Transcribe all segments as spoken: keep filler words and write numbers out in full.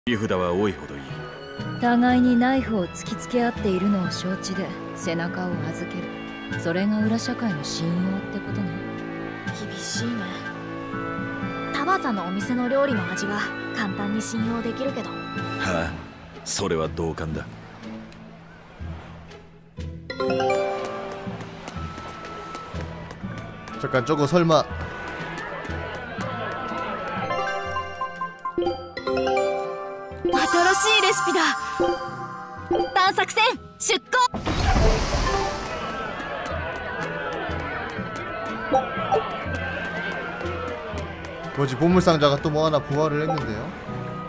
切り札は多いほどいい。 互いにナイフを突きつけ合っているのを承知で背中を預ける。それが裏社会の信用ってことね。 厳しいね。タバさんのお店の料理の味は簡単に信用できるけど。 はあ、それは同感だ。 잠깐 저거 설마 新しいレシピだ。探索船出航。 뭐지 보물상자가 또 뭐 하나 부활을 했는데요?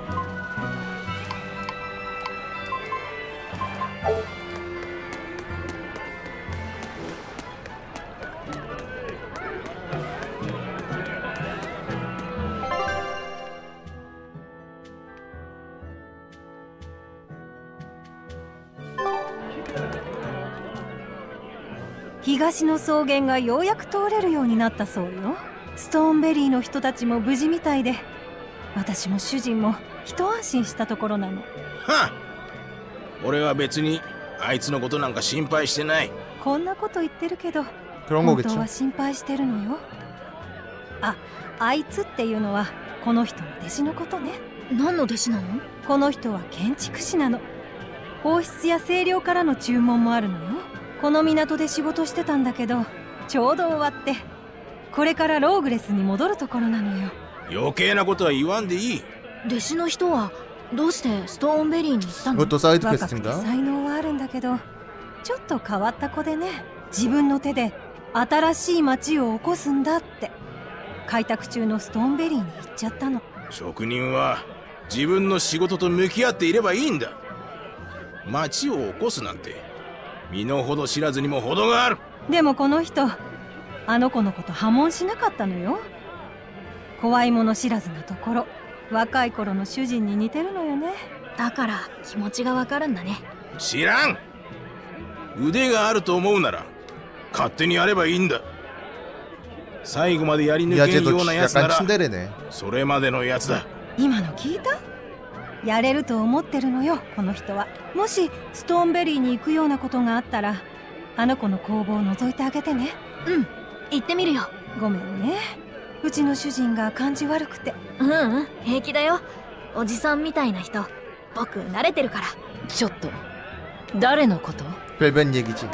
「東の草原がようやく通れるようになったそうよ。ストーンベリーの人たちも無事みたいで、私も主人も一安心したところなの。 はあ、俺は別にあいつのことなんか心配してない。 こんなこと言ってるけど、 그런 本 거겠죠. 当は心配してるのよ。あ、あいつっていうのはこの人の弟子のことね。 何の弟子なの？ この人は建築士なの。王室や清涼からの注文もあるのよ。この港で仕事してたんだけど、ちょうど終わってこれからローグレスに戻るところなのよ。 余計なことは言わんでいい。 弟子の人はどうしてストーンベリーに行ったの？ 그것도 사이드 若くて 퀘스트인가? 才能はあるんだけど、ちょっと変わった子でね。自分の手で新しい町を起こすんだって開拓中のストーンベリーに行っちゃったの。 職人は自分の仕事と向き合っていればいいんだ。町を起こすなんて身の程知らずにも程がある。 でもこの人、あの子のこと破門しなかったのよ。怖いもの知らずなところ、若い頃の主人に似てるのよね。 だから気持ちがわかるんだね。 知らん。腕があると思うなら勝手にやればいいんだ。最後までやり抜けんようなやつなら 약간친데레네. それまでのやつだ。 今の聞いた？やれると思ってるのよ、この人は。もしストーンベリーに行くようなことがあったら、あの子の工房を覗いてあげてね。 うん、行ってみるよ。 ごめんね、うちの主人が感じ悪くて。 うんうん、平気だよ。おじさんみたいな人、僕慣れてるから。 ちょっと誰のこと？ 별변 얘기지.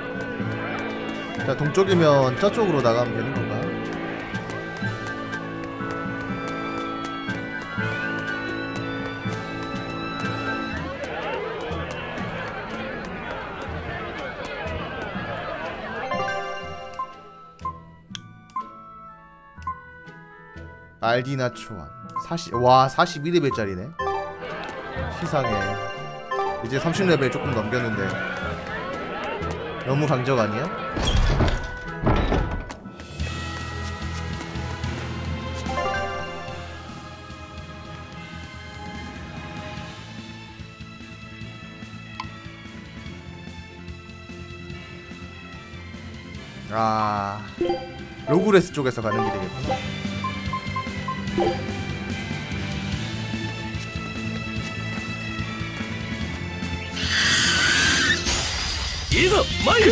자, 동쪽이면 저쪽으로 나가면 되는 건가? 알디나 초안 사십, 와 사십일 레벨짜리네. 시상해. 이제 삼십 레벨 조금 넘겼는데 너무 강적 아니야? 아, 로그레스 쪽에서 가는 길이겠구나. 이거 마이.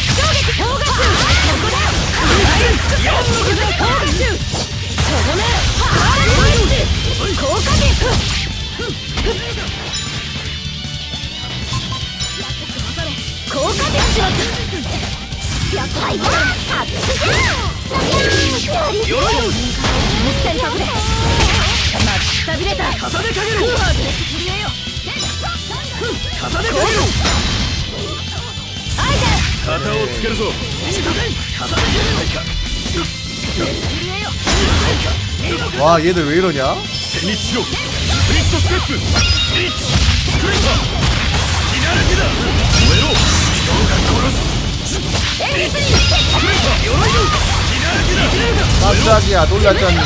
와 얘들 왜 이러냐? 깜짝이야 놀랐잖니.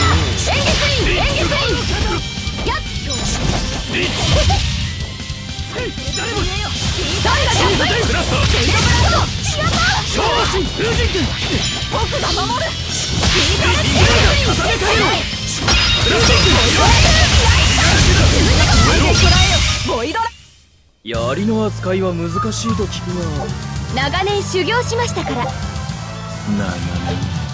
ボイドラ。 槍の扱いは難しいと聞くが。 長年修行しましたから。 長年。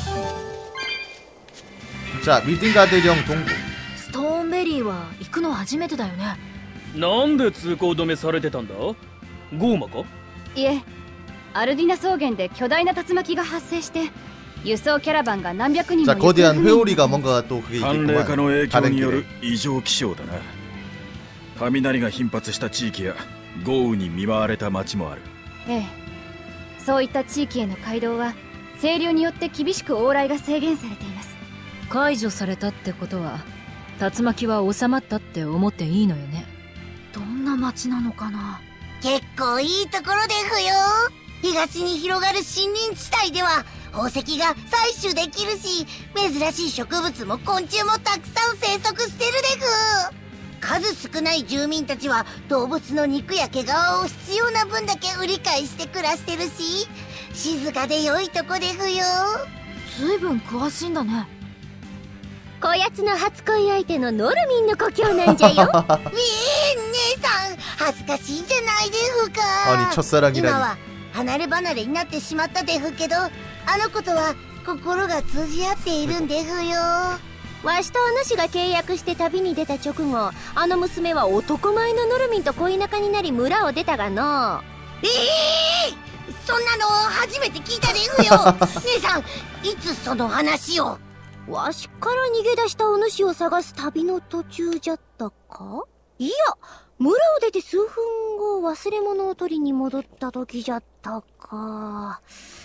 자, 미딩가드령 동부. ストーンベリーは行くの初めてだよね。 なんで通行止めされてたんだ？ゴーマか？ いえ、アルディナ草原で巨大な竜巻が発生して輸送キャラバンが何百人も 자, 거대한 회오리가 뭔가 또 그게 寒冷化 있겠구만. の影響 가는 によ 길에. る異常気象だな。雷が頻発した地域や豪雨に見舞われた町もある。 ええ、そういった地域への街道は清流によって厳しく往来が制限されています。解除されたってことは竜巻は収まったって思っていいのよね。 どんな街なのかな。 結構いいところでふよ。東に広がる森林地帯では宝石が採取できるし、珍しい植物も昆虫もたくさん生息してるでふ。数少ない住民たちは動物の肉や毛皮を必要な分だけ売り買いして暮らしてるし、静かで良いとこでふよ。 ずいぶん詳しいんだね。 こやつの初恋相手のノルミンの故郷なんじゃよ。ええ、姉さん恥ずかしいんじゃないでふか。 아니 첫사랑이라니. 今は離れ離れになってしまったでふけど、あの子とは心が通じ合っているんでふよ。わしとお主が契約して旅に出た直後、あの娘は男前のノルミンと恋仲になり村を出たがの。ええー、そんなの初めて聞いたでふよ。姉さん、いつその話を。わしから逃げ出したお主を探す旅の途中じゃったか。いや、村を出て数分後、忘れ物を取りに戻った時じゃったか。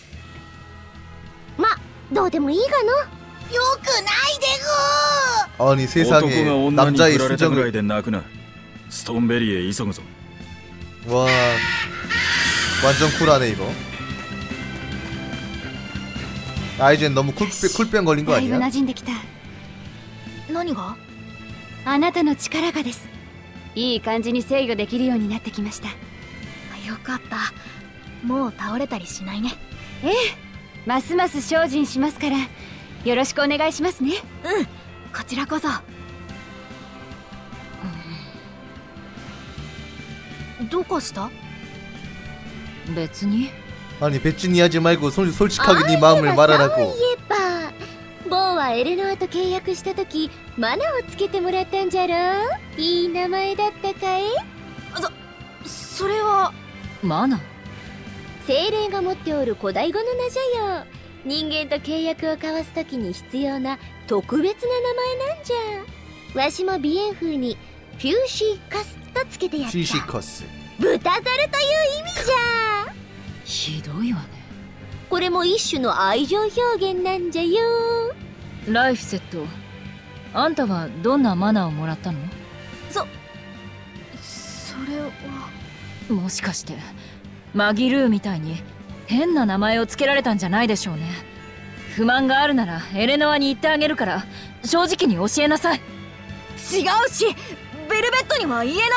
ま、どうでもいいがの。よくないでぐー。 아니 세상에 男が女に 남자의 振られたぐらい 수정을. で泣くな。ストーンベリーへ急ぐぞ。 와, 완전 쿨하네 이거. 아, 이젠 너무 쿨, 쿨병 걸린 거 だいぶ 아니야? 馴染んできた。 何が？ あなたの力がです。いい感じに制御できるようになってきました。 よかった。もう倒れたりしないね。 ええ、ますます精進しますからよろしくお願いしますね。 うん、こちらこそ。うん、どうかした？ 別に。 아니 배치니하지 말고 솔, 솔직하게 네 마음을 말하라고. そういえば、ボーはエレノアと契約した時マナをつけてもらったんじゃろ。いい名前だったかい？ そ、それはマナ。 精霊が持っておる古代語の名じゃよ。人間と契約を交わす時に必要な特別な名前なんじゃ。わしも鼻炎風にフューシーカスとつけてやった。 시시커스. 豚猿という意味じゃ。 ひどいわね。 これも一種の愛情表現なんじゃよ。 ライフセット、あんたはどんなマナーをもらったの？ そ、それはもしかしてマギルーみたいに変な名前をつけられたんじゃないでしょうね。不満があるならエレノアに言ってあげるから正直に教えなさい。 違うし、ベルベットには言えないよ。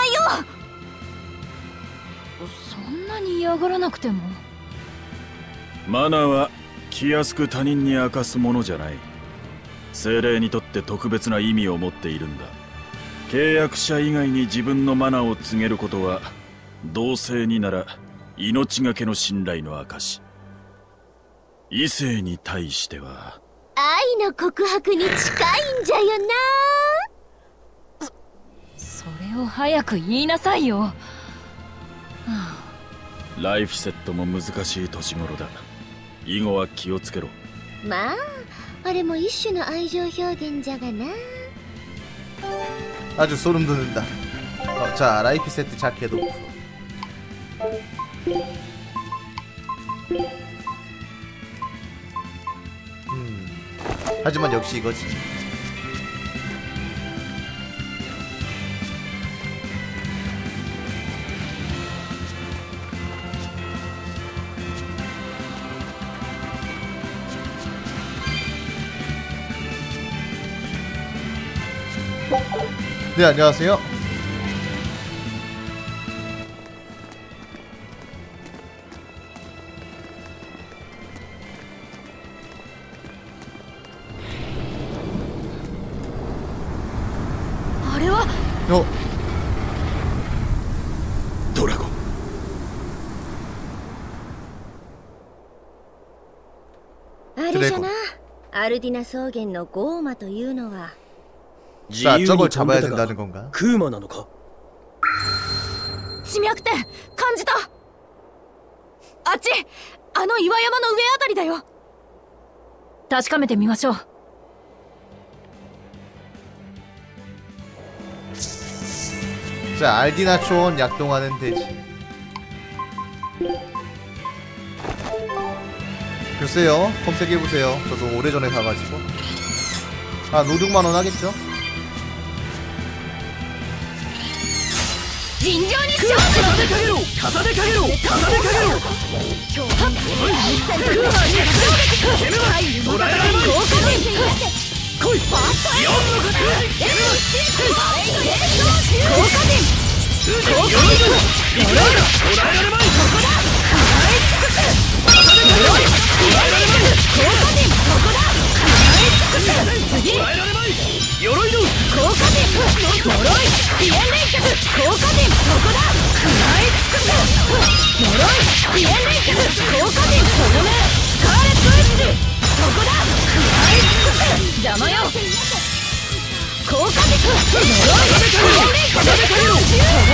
そんなに嫌がらなくても。 マナーは気安く他人に明かすものじゃない。精霊にとって特別な意味を持っているんだ。契約者以外に自分のマナーを告げることは同性になら命がけの信頼の証。異性に対しては愛の告白に近いんじゃよな。 それを早く言いなさいよ。はあ、ライフセットも難しい年頃だ。以後は気をつけろ。 まあ、あれも一種の愛情表現じゃがな。 아주 소름 돋는다. 어, 자, 라이프 세트 자켓도. 음. 하지만 역시 이거지. 네, 안녕하세요. 아れは 어? じゃな。アルディナ草原のゴーマというのは。 자, 저걸 잡아야 된다는 건가? クーマなのか。 地脈点感じた。あっち、あの岩山の上あたりだよ。 確かめてみましょう。 자, 알디나 초원 약동하는 돼지. 글쎄요, 검색해보세요. 저도 오래전에 사가지고. 한 오, 육만 원 하겠죠? 尋常に勝負重ねかけろ重ねかけろ重ねかけろ今日は日産クーマーに衝撃はい捉えられない豪華人来いファーストエイドレッツシークパレードヘッド豪華人豪華人捉えられないそこだ食らい尽くす鎧捉えられない豪華人そこだ食らい尽くす次捉えられない鎧の豪華人鎧ピエン連脚豪華人そこだ食らい尽くす鎧ピエン連脚豪華人そこねスカーレットエッジそこだ食らい尽くす邪魔よ豪華人鎧ピエン連脚そこねスカーレットエッ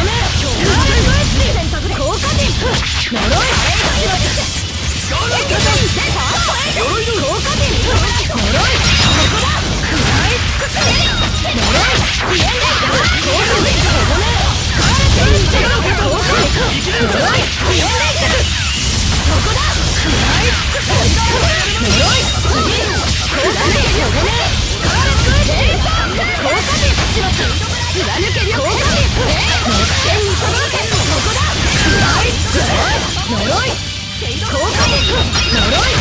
ジ豪華人鎧鎧豪華人鎧そこだ食らい尽くす鎧ピエン連脚豪華人そこねスカーレットエッジ豪華人鎧ピエン連脚そこだ食らい尽くす鎧次豪華人そこねスカーレットエッジ豪華人貫け豪華人天に届けそこだ食らい尽くす鎧豪華人鎧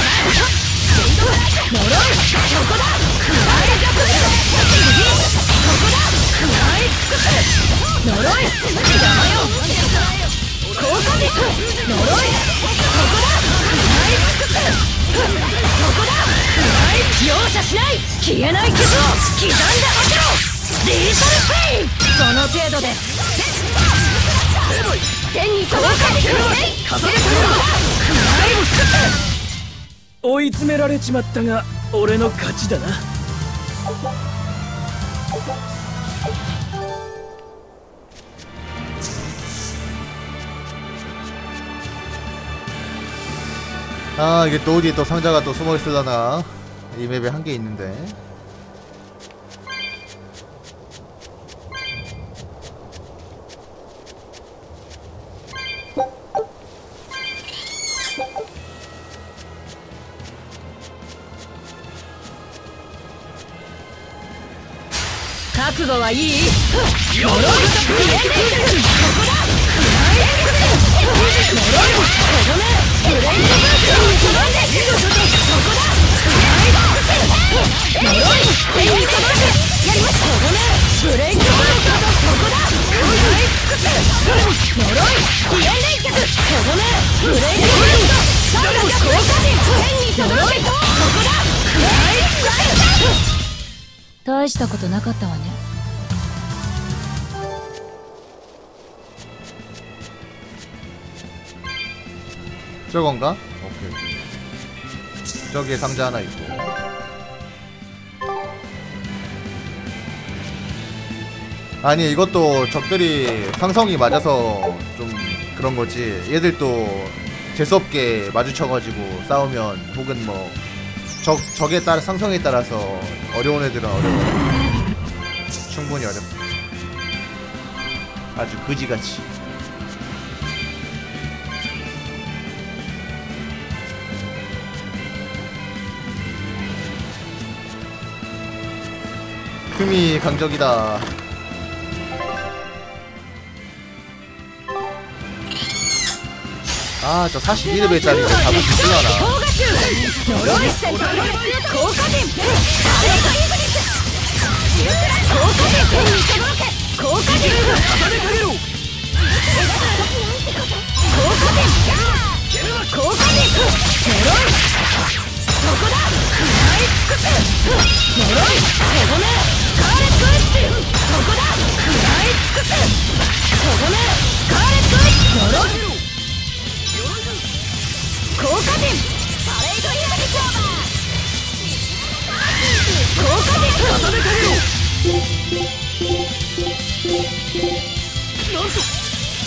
鎧そこだ食らい尽くす次そこだ食らい尽くす鎧邪魔よ豪華人鎧そこだ食らい尽くすそこだ食らい容赦しない消えない傷を刻んで走ろうリーサルペインその程度で天に届け風で食らい尽くす追い詰められちまったが俺の勝ちだな。 아, 이게 또 어디에 또 상자가 또 숨어 있으려나? 이 맵에 한 개 있는데. 覚悟はいい？ よろしくここだ食らい尽くす呪いここねブレインドブーツそこだ食らい尽くす呪い手に届くやりますここねブレインドブーツそこだ食らい尽くす呪いピエン連脚ここねブレインドブーツさんが効果人天に届けそこだ食らい尽くす大したことなかったわね。 저건가? 오케이. 저기에 상자 하나 있고. 아니 이것도 적들이 상성이 맞아서 좀 그런 거지. 얘들도 재수없게 마주쳐가지고 싸우면 혹은 뭐 적, 적에 따라 상성에 따라서 어려운 애들은 어려워. 충분히 어렵다. 아주 그지같이. 흠이 강적이다. 아, 저 사십일 레벨짜리 잡을 수 있으려나?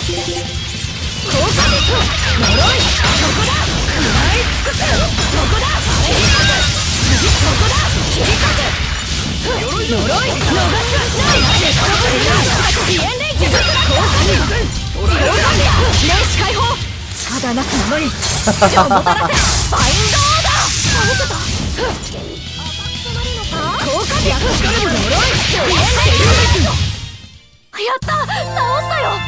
ただなくなのに超もたらせファインドオーダー倒せた効果でやっと呪いやった倒したよ。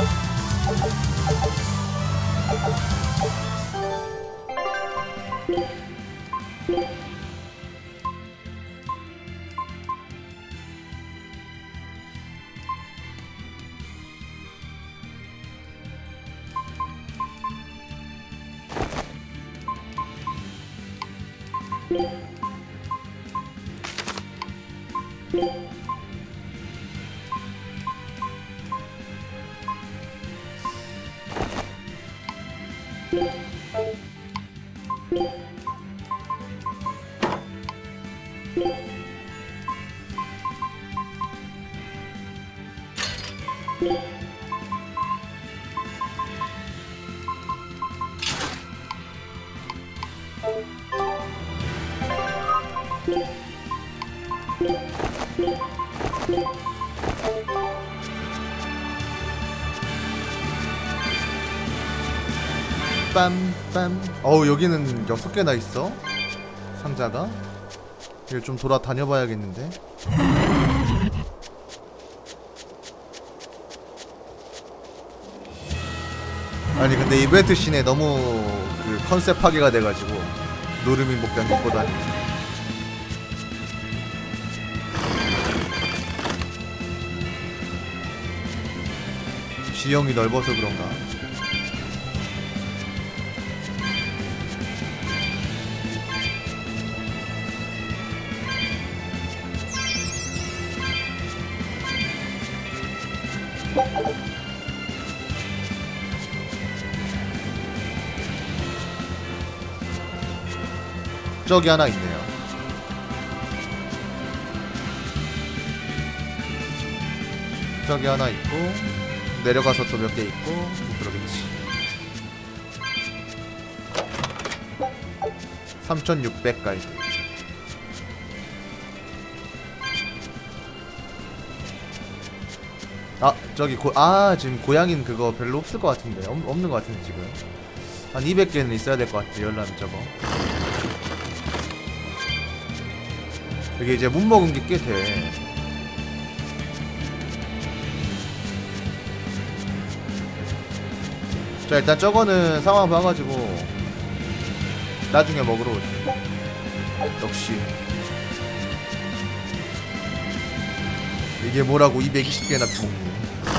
빰빰. 어우, 여기는 여섯 개나 있어 상자가. 이걸 좀 돌아다녀 봐야겠는데. 아니 근데 이벤트 씬에 너무 그 컨셉 파괴가 돼가지고 노르밍 복장 입고 다니고. 지형이 넓어서 그런가. 저기 하나 있네요. 저기 하나 있고 내려가서 또 몇 개 있고 그러겠지. 삼천육백 가이드. 아 저기 고, 아 지금 고양이는 그거 별로 없을 것 같은데. 없, 없는 것 같은데 지금 한 이백 개는 있어야 될 것 같아. 열람 저거. 이게 이제 못 먹은 게 꽤 돼. 자 일단 저거는 상황 봐가지고 나중에 먹으러 오지. 역시 이게 뭐라고 이백이십 개나 먹니.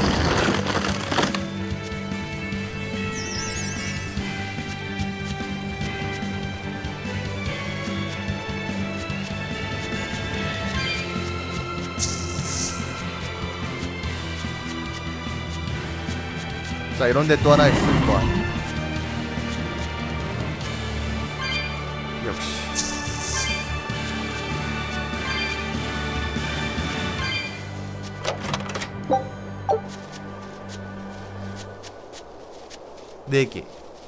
자 이런데 또 하나 있을 거 아니야. 역시 네 개.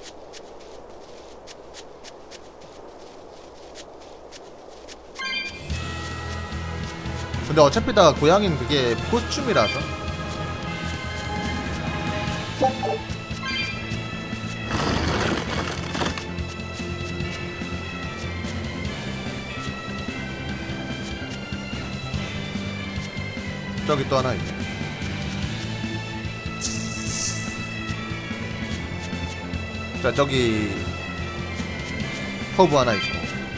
근데 어차피 다 고양이는 그게 코스튬이라서. 저기 또 하나 있네. 자 저기 허브 하나 있고.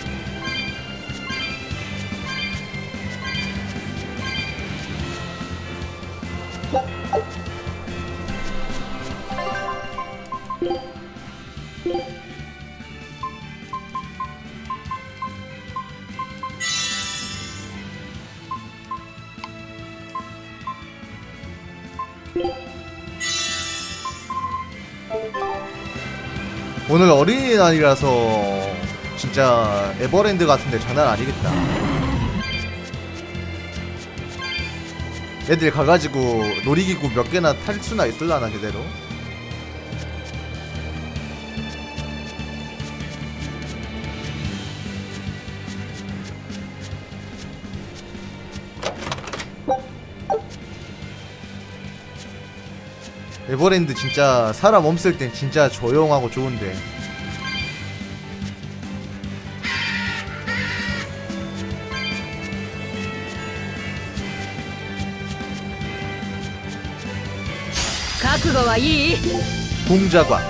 오늘 어린이날이라서 진짜 에버랜드 같은데 장난 아니겠다. 애들 가가지고 놀이기구 몇 개나 탈 수나 있을라나 제대로. 에버랜드 진짜 사람 없을 땐 진짜 조용하고 좋은데. 각오はいい? 공자과.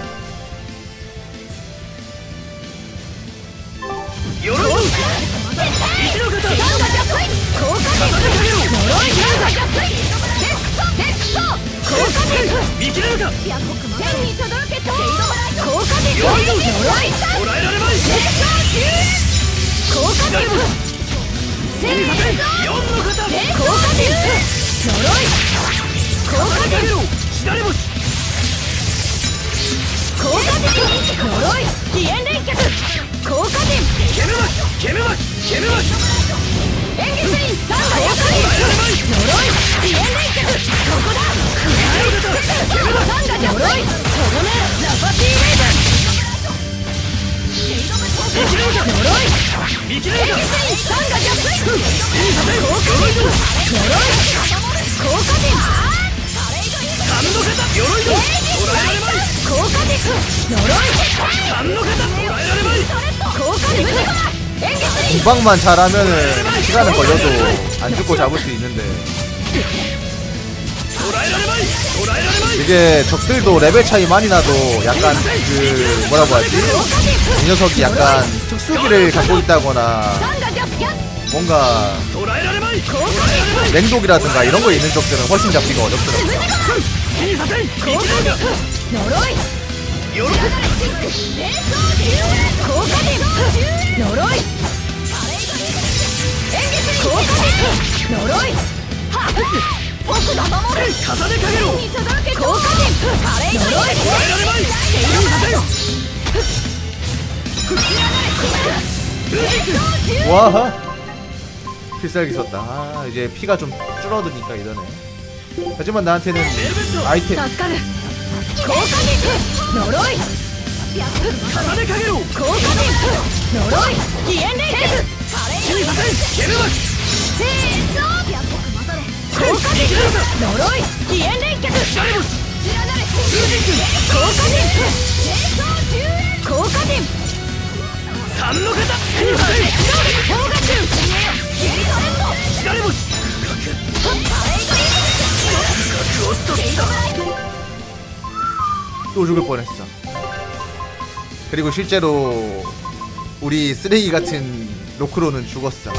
공방만 잘하면은 시간은 걸려도 안 죽고 잡을 수 있는데, 이게 적들도 레벨 차이 많이 나도 약간 그 뭐라고 하지? 이 녀석이 약간 특수기를 갖고 있다거나 뭔가 맹독이라든가 이런 거 있는 적들은 훨씬 잡기가 어렵더라고요. 와, 필살기 썼다. 아, 이제 피가 좀 줄어드니까 이러네. 하지만 나한테는 아이템. 또 죽을 뻔했어. 그리고 실제로 우리 쓰레기 같은 로크로는 죽었어.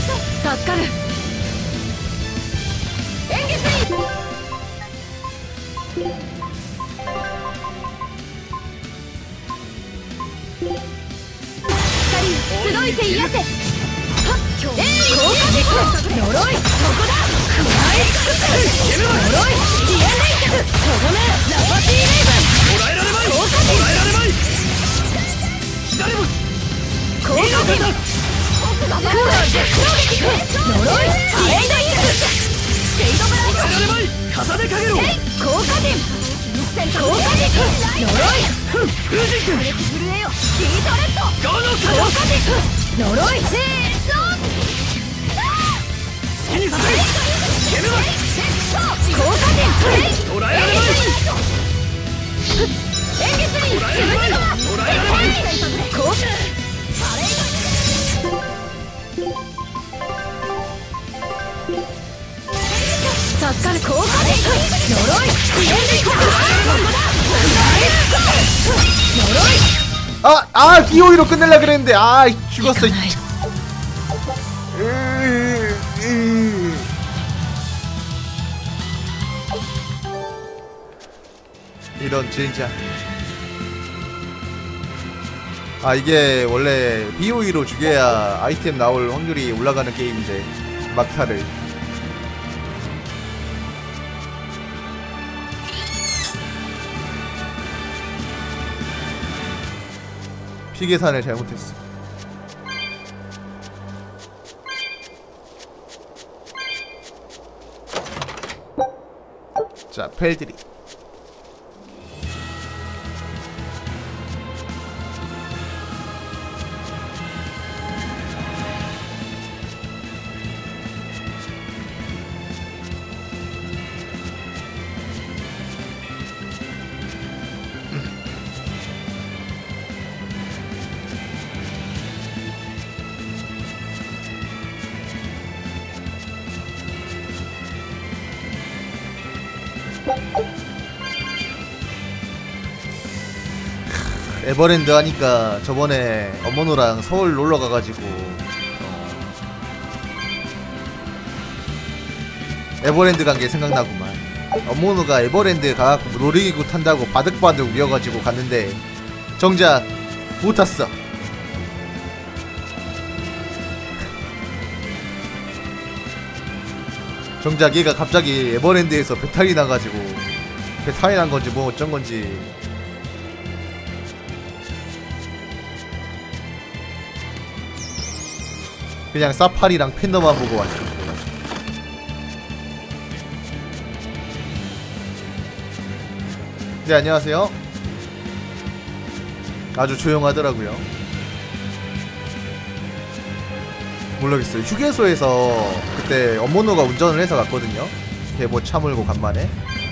아! 아! 비오이로 끝낼라 그랬는데 아! 죽었어. 이런 진짜. 아, 이게 원래 비오이로 죽여야 아이템 나올 확률이 올라가는 게임인데 막타를. 피 계산을 잘못했어. 자, 펠드리. 에버랜드 하니까 저번에 어머노랑 서울 놀러 가가지고 어, 에버랜드 간 게 생각나구만. 어머노가 에버랜드 가갖고 놀이기구 탄다고 바득바득 우려가지고 갔는데 정작 못 탔어. 정작 얘가 갑자기 에버랜드에서 배탈이 나가지고 배탈이 난 건지 뭐 어쩐 건지 그냥 사파리랑 팬더만 보고 왔어. 네, 안녕하세요. 아주 조용하더라고요. 모르겠어요. 휴게소에서 그때 엄모노가 운전을 해서 갔거든요. 걔 뭐 차 몰고 간만에.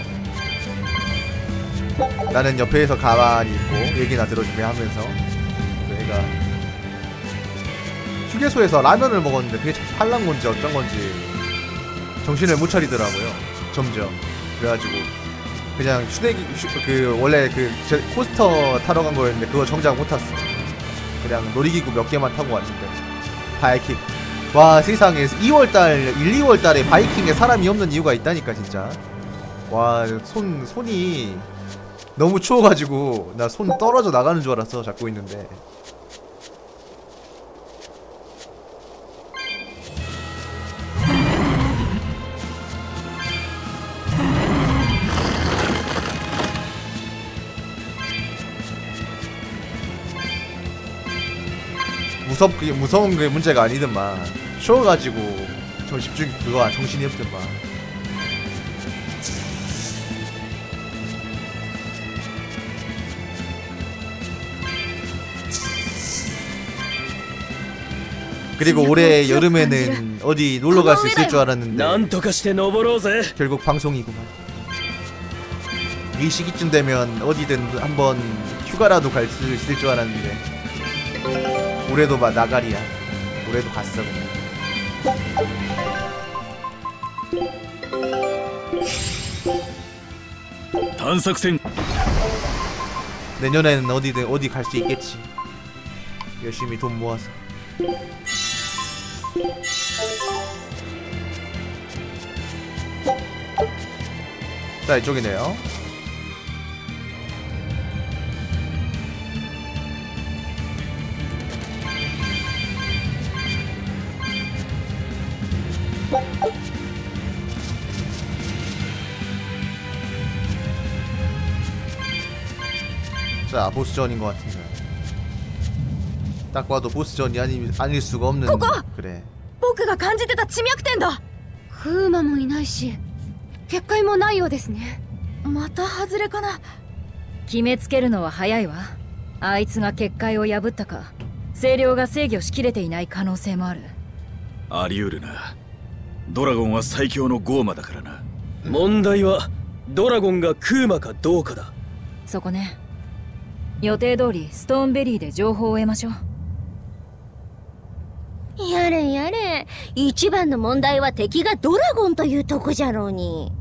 나는 옆에서 가만히 있고 얘기나 들어주게 하면서 얘가 휴게소에서 라면을 먹었는데 그게 팔란 건지 어쩐 건지 정신을 못 차리더라고요. 점점. 그래가지고 그냥 휴대기 휴, 그 원래 그 코스터 타러 간 거였는데 그거 정작 못 탔어. 그냥 놀이기구 몇 개만 타고 왔는데 바이킹. 와 세상에 이월달 일, 이월달에 바이킹에 사람이 없는 이유가 있다니까 진짜. 와 손 손이 너무 추워가지고 나 손 떨어져 나가는 줄 알았어. 잡고 있는데. 무섭, 그게 무서운 게 문제가 아니더만. 추워가지고 저 집중 그거 정신이 없더만. 그리고 올해 여름에는 어디 놀러 갈 수 있을 줄 알았는데 결국 방송이구만. 이 시기쯤 되면 어디든 한번 휴가라도 갈 수 있을 줄 알았는데 올해도 막 나가리야. 올해도 갔어 그냥. 단삭생 내년에는 어디든 어디 갈 수 있겠지. 열심히 돈 모아서. 자, 이쪽이네요. 자, 보스전인 것 같은데. 딱 봐도 보스전이 아니, 아닐 수가 없는. 그래. 僕が感じてた地脈点だ。 フーマもいないし結界もないようですね。 また外れかな。 決めつけるのは早いわ。あいつが結界を破ったか声量が制御しきれていない可能性もある。 あり得るな。ドラゴンは最強のゴーマだからな。 問題はドラゴンがクーマかどうかだ。 そこね。予定通りストーンベリーで情報を得ましょう。 やれやれ、一番の問題は敵がドラゴンというとこじゃろうに。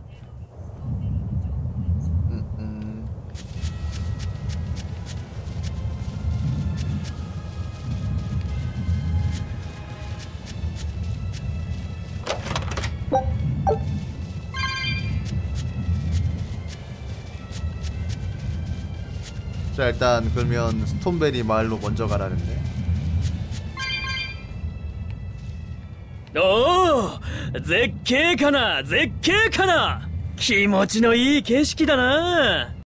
자, 일단 그러면 스톤베리 마을로 먼저 가라는데. おお、絶景かな絶景かな。気持ちのいい景色だな。